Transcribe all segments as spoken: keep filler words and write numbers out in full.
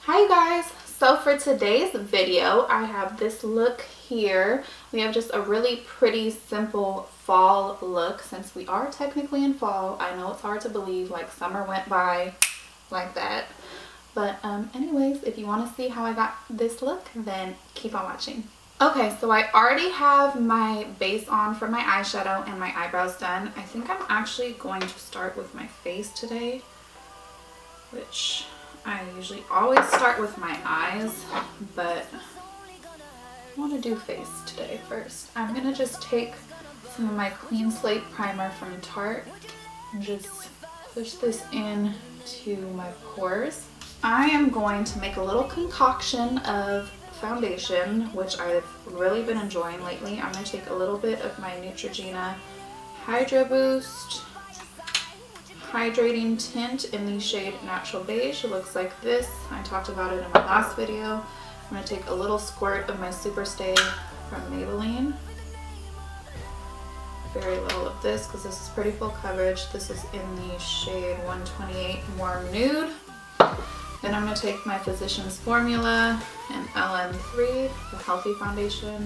Hi guys, so for today's video I have this look here. We have just a really pretty simple fall look since we are technically in fall. I know it's hard to believe, like summer went by like that, but um anyways, if you want to see how I got this look, then keep on watching. Okay, so I already have my base on for my eyeshadow and my eyebrows done. I think I'm actually going to start with my face today, which I usually always start with my eyes, but I want to do face today first. I'm going to just take some of my Clean Slate primer from Tarte and just push this in to my pores. I am going to make a little concoction of foundation, which I've really been enjoying lately. I'm going to take a little bit of my Neutrogena Hydro Boost Hydrating Tint in the shade Natural Beige. It looks like this. I talked about it in my last video. I'm going to take a little squirt of my Superstay from Maybelline. Very little of this because this is pretty full coverage. This is in the shade one twenty-eight Warm Nude. Then I'm going to take my Physicians Formula and L M three, the Healthy Foundation.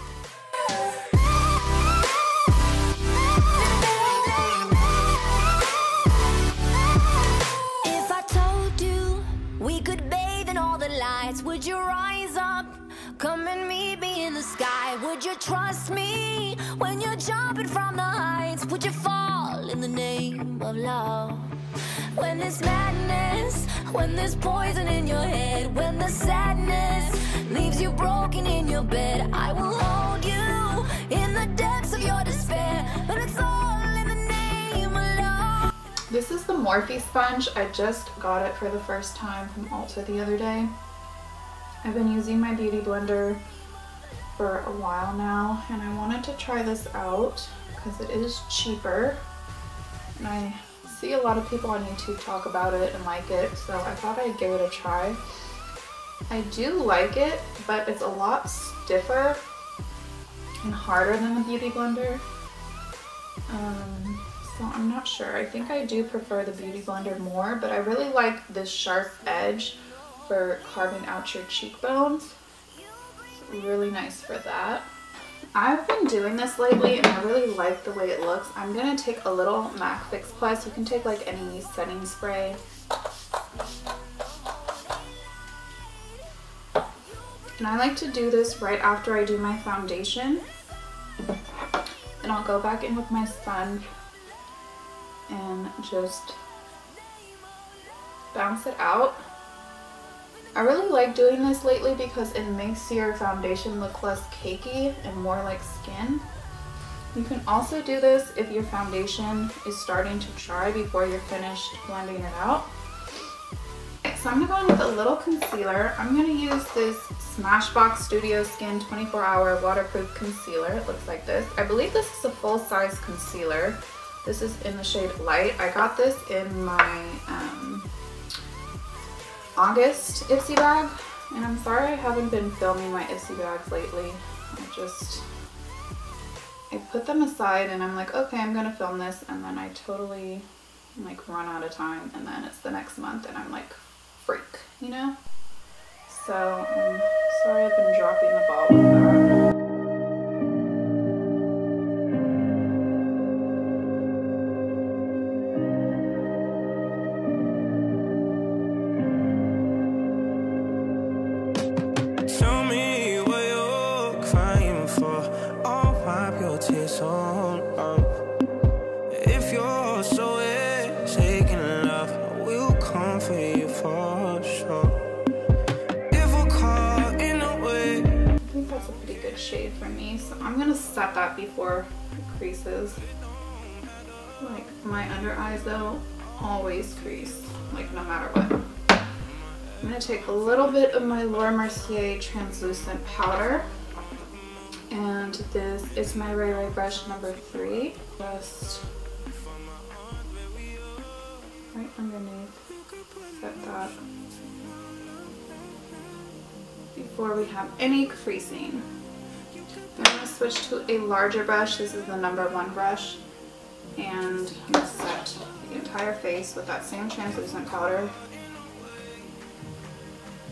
Would you rise up, come and meet me in the sky? Would you trust me when you're jumping from the heights? Would you fall in the name of love? When there's madness, when there's poison in your head, when the sadness leaves you broken in your bed, I will hold you in the depths of your despair, but it's all in the name of love. This is the Morphe sponge. I just got it for the first time from Ulta the other day. I've been using my Beauty Blender for a while now, and I wanted to try this out because it is cheaper, and I see a lot of people on YouTube talk about it and like it, so I thought I'd give it a try. I do like it, but it's a lot stiffer and harder than the Beauty Blender, um, so I'm not sure. I think I do prefer the Beauty Blender more, but I really like this sharp edge for carving out your cheekbones. Really nice for that. I've been doing this lately and I really like the way it looks. I'm gonna take a little MAC Fix Plus. You can take like any setting spray. And I like to do this right after I do my foundation. And I'll go back in with my sponge and just bounce it out. I really like doing this lately because it makes your foundation look less cakey and more like skin. You can also do this if your foundation is starting to dry before you're finished blending it out. So I'm going to go in with a little concealer. I'm going to use this Smashbox Studio Skin twenty-four hour Waterproof Concealer. It looks like this. I believe this is a full-size concealer. This is in the shade Light. I got this in my um, August Ipsy bag, and I'm sorry I haven't been filming my Ipsy bags lately. I just, I put them aside and I'm like, okay, I'm gonna film this, and then I totally like run out of time, and then it's the next month and I'm like, freak, you know? So, um, sorry I've been dropping the ball with that. If you're so taking love, I will come for you for sure. If we're caught in a way, I think that's a pretty good shade for me, so I'm gonna set that before it creases. Like my under eyes though always crease, like no matter what. I'm gonna take a little bit of my Laura Mercier translucent powder. And this is my Ray Ray brush number three. Just right underneath, set that before we have any creasing. I'm going to switch to a larger brush. This is the number one brush, and I'm going to set the entire face with that same translucent powder.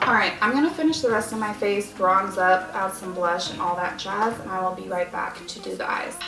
Alright, I'm going to finish the rest of my face, bronze up, add some blush and all that jazz, and I will be right back to do the eyes.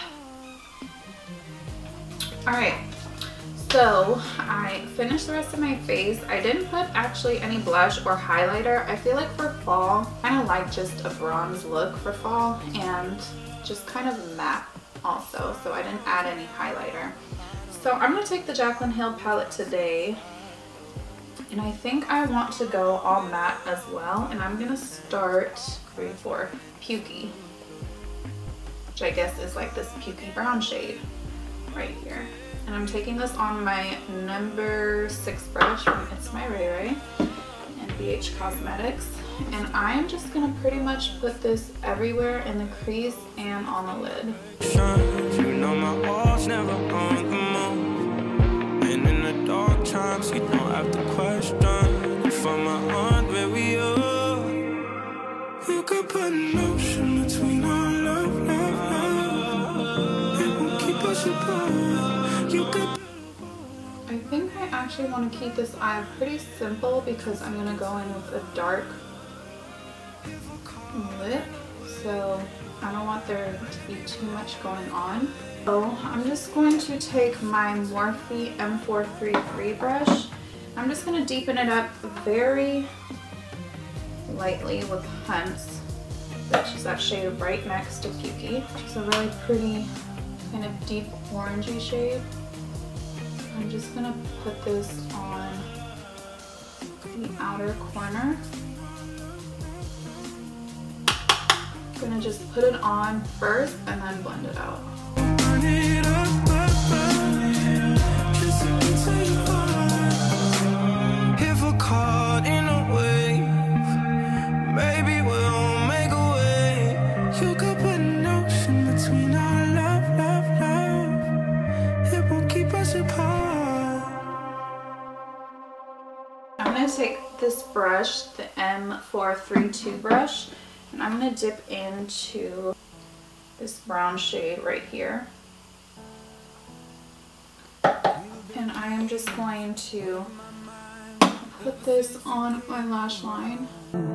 Alright, so I finished the rest of my face. I didn't put actually any blush or highlighter. I feel like for fall, I kind of like just a bronze look for fall and just kind of matte also, so I didn't add any highlighter. So I'm going to take the Jaclyn Hill palette today. And I think I want to go all matte as well. And I'm going to start three, four, Pukey. Which I guess is like this Pukey brown shade right here. And I'm taking this on my number six brush from It's My Ray Ray and B H Cosmetics. And I'm just going to pretty much put this everywhere in the crease and on the lid. You know my heart's never on the move. And in the dark times, you don't have to question if I'm a hunt where we are. You could put an ocean between our love, love, love. It won't keep us apart. You could. I think I actually want to keep this eye pretty simple because I'm going to go in with a dark lip. So I don't want there to be too much going on. So I'm just going to take my Morphe M four thirty-three brush. I'm just going to deepen it up very lightly with Hunts, which is that shade right next to Pukey. It's a really pretty kind of deep orangey shade. I'm just going to put this on the outer corner. I'm going to just put it on first and then blend it out. If we're caught in a wave, maybe we'll make a way. You could put an ocean between our love, love, love. It won't keep us apart. I'm going to take this brush, the M four thirty-two brush, and I'm going to dip into this brown shade right here. And I am just going to put this on my lash line.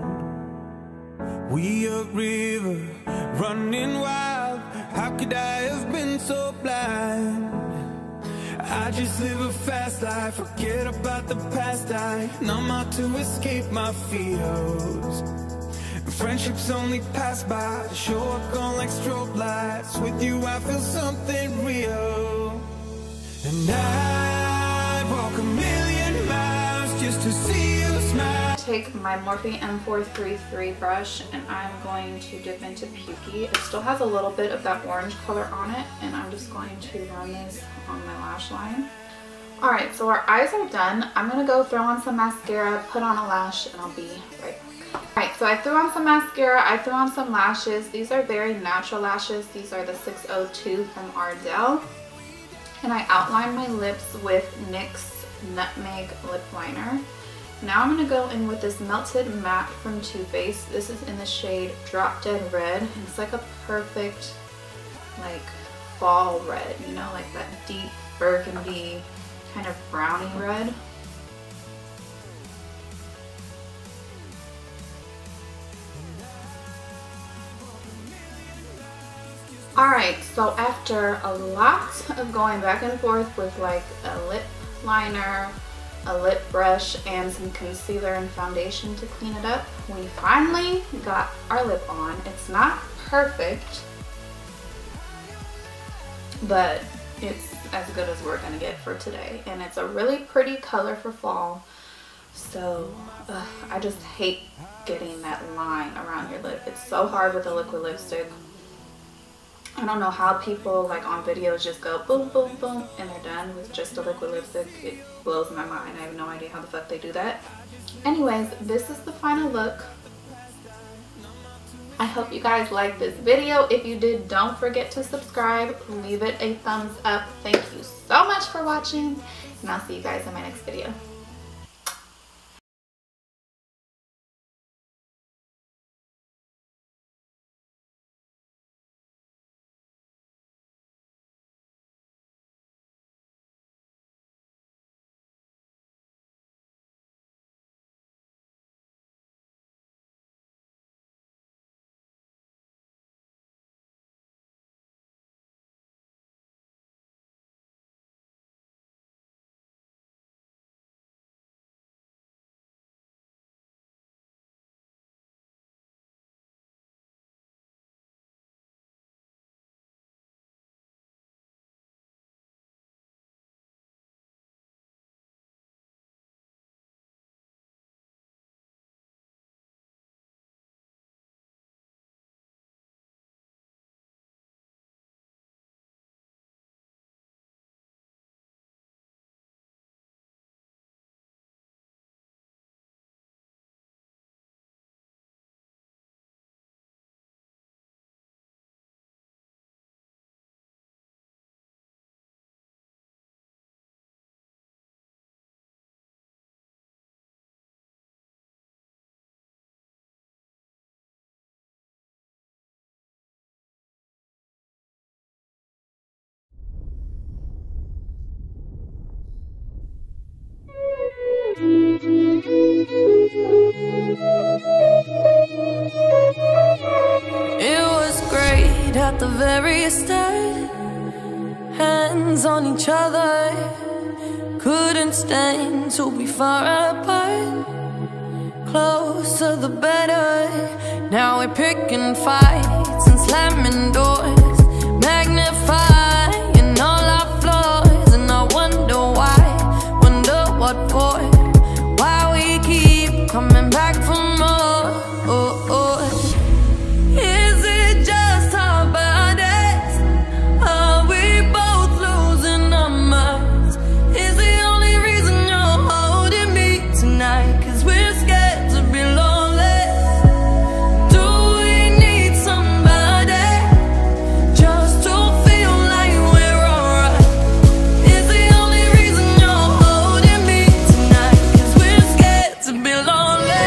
We a river running wild. How could I have been so blind? I just live a fast life, forget about the past. I numb out to escape my fears. Friendships only pass by, show up on like strobe lights. With you I feel something real. And I'd walk a million miles just to see you smile. Take my Morphe M four thirty-three brush and I'm going to dip into Pukey. It still has a little bit of that orange color on it, and I'm just going to run this on my lash line. Alright, so our eyes are done. I'm going to go throw on some mascara, put on a lash, and I'll be right back. Alright, so I threw on some mascara, I threw on some lashes. These are very natural lashes. These are the six oh two from Ardell. And I outlined my lips with NYX Nutmeg Lip Liner. Now I'm going to go in with this Melted Matte from Too Faced. This is in the shade Drop Dead Red. And it's like a perfect, like, fall red, you know, like that deep burgundy kind of brownie red. Alright, so after a lot of going back and forth with like a lip liner, a lip brush, and some concealer and foundation to clean it up, we finally got our lip on. It's not perfect, but it's as good as we're gonna get for today. And it's a really pretty color for fall. So uh, I just hate getting that line around your lip. It's so hard with a liquid lipstick. I don't know how people like on videos just go boom, boom, boom, and they're done with just a liquid lipstick. It blows my mind. I have no idea how the fuck they do that. Anyways, this is the final look. I hope you guys liked this video. If you did, don't forget to subscribe. Leave it a thumbs up. Thank you so much for watching, and I'll see you guys in my next video. where we stood, hands on each other, couldn't stand to be far apart. Closer the better. Now we're picking fights and slamming doors, magnifying all our flaws. And I wonder why, wonder what for, why we keep coming back for more. Oh, oh. Is it just our bodies? Are we both losing our minds? Is the only reason you're holding me tonight 'cause we're scared to be lonely? Do we need somebody just to feel like we're alright? Is the only reason you're holding me tonight 'cause we're scared to be lonely?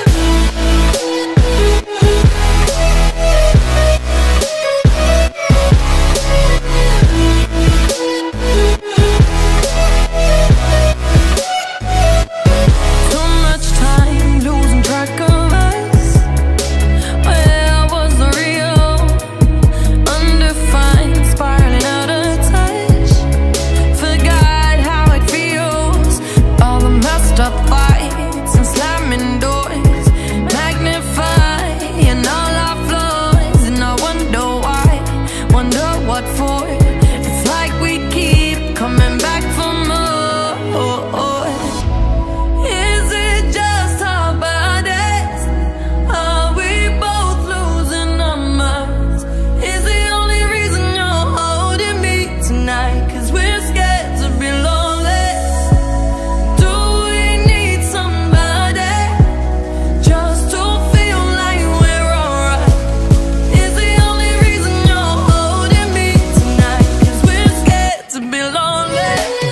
Too much time losing track of us. Where was the real? Undefined, spiraling out of touch. Forgot how it feels. All the messed up fights and slamming doors, magnifying all our flaws. And I wonder why, wonder what for. It's like we keep coming back for more. Is it just our bodies? Are we both losing our minds? Is the only reason you're holding me tonight 'cause we're scared to be lonely? Do we need somebody just to feel like we're alright? Is the only reason you're holding me tonight 'cause we're scared to be lonely?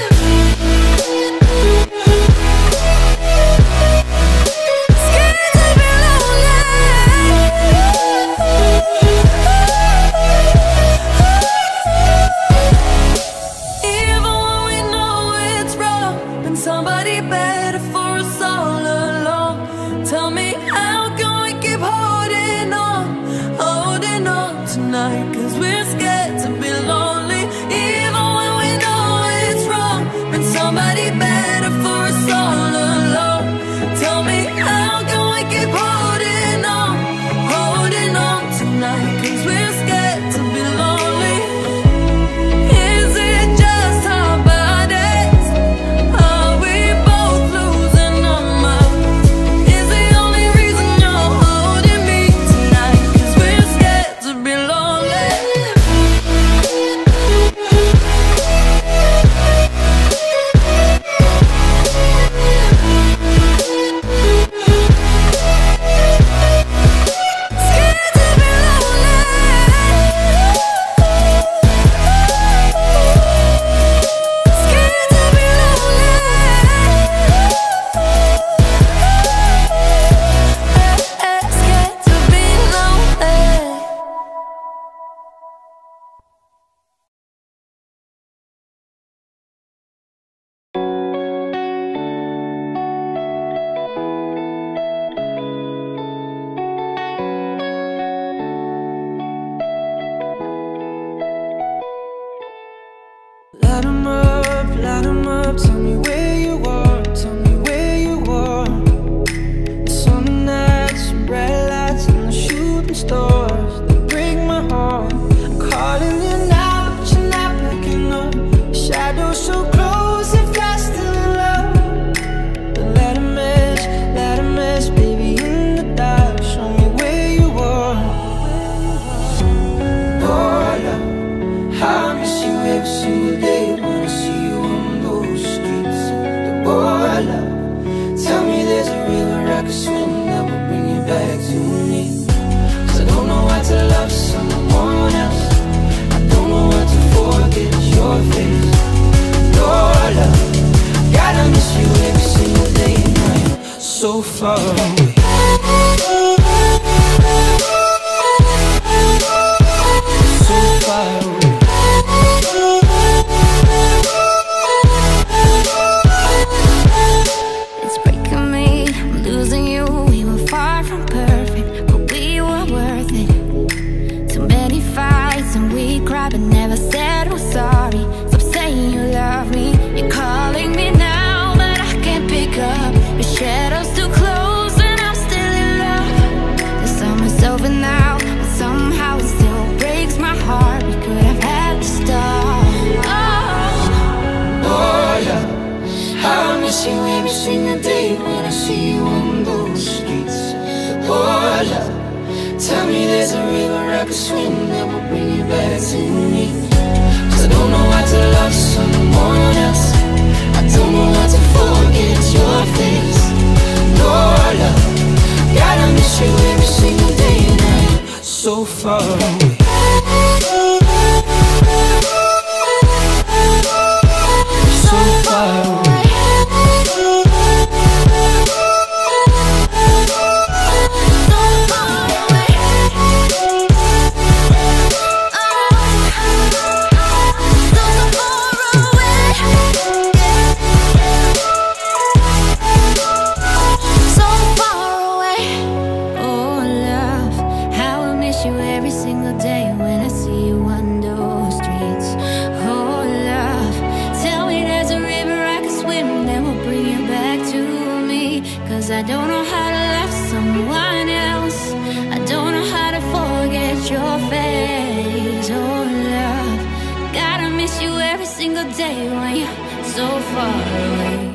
Even when we know it's wrong, been somebody better for us all along. Tell me, how can we keep holding on, holding on tonight? 'Cause we're scared to be lonely. Even when we know it's wrong, been somebody better for us all along. Tell me, how can we keep holding on, holding on tonight? 'Cause we're scared to be lonely. Is it just our bodies? Are we both losing our minds? Is the only reason you're holding me tonight 'cause we're scared to be lonely? Scared to be lonely. Scared to be lonely. Scared to be lonely. Light 'em up, light 'em up. Tell me where you are, tell me where you are. The summer nights, some bright lights, and the shooting stars that break my heart. I'm calling you now, but you're not picking up. The shadows so close, if I still in love. But let 'em mess, let 'em mess, baby, in the dark. Show me where you are. Oh, love, how I miss you every single day when I see you on those streets. Oh, love, tell me there's a river I can swim that will bring you back to me. 'Cause I don't know how to love someone else. I don't know how to forget your face. Oh, love, gotta miss you every single day and night. So far away. So far away. It's breaking me, I'm losing you. We were far from perfect, but we were worth it. Too many fights and we single day when I see you on those streets. Oh love, tell me there's a river I could swim that will bring you back to me. Cause I don't know how to love someone else, I don't know how to forget your face. No love, gotta miss you every single day and I'm so far away. So far away. I don't know how to love someone else, I don't know how to forget your face. Oh love, gotta miss you every single day when you're so far away.